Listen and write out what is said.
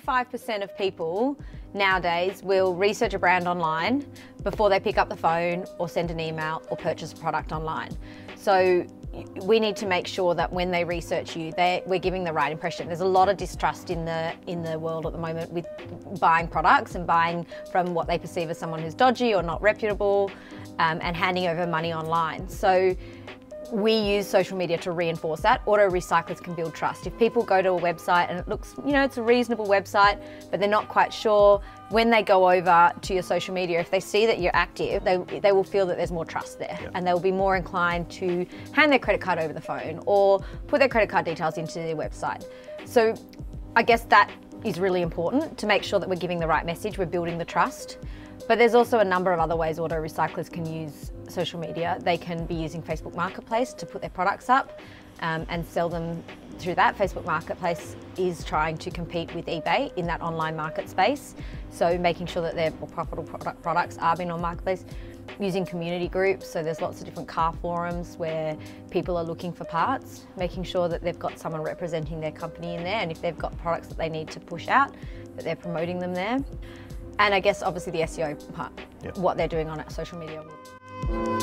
95% of people nowadays will research a brand online before they pick up the phone or send an email or purchase a product online. So we need to make sure that when they research you, we're giving the right impression. There's a lot of distrust in the world at the moment with buying products and buying from what they perceive as someone who's dodgy or not reputable, and handing over money online. So we use social media to reinforce that. Auto recyclers can build trust. If people go to a website and it looks, it's a reasonable website, but they're not quite sure, when they go over to your social media, if they see that you're active, they will feel that there's more trust there. Yep. And they'll be more inclined to hand their credit card over the phone or put their credit card details into their website. So I guess that is really important to make sure that we're giving the right message, we're building the trust. But there's also a number of other ways auto recyclers can use social media. They can be using Facebook Marketplace to put their products up and sell them through that. Facebook Marketplace is trying to compete with eBay in that online market space. So making sure that their more profitable products are being on Marketplace. Using community groups, so there's lots of different car forums where people are looking for parts, making sure that they've got someone representing their company in there, and if they've got products that they need to push out, that they're promoting them there. And I guess obviously the SEO part, what they're doing on social media.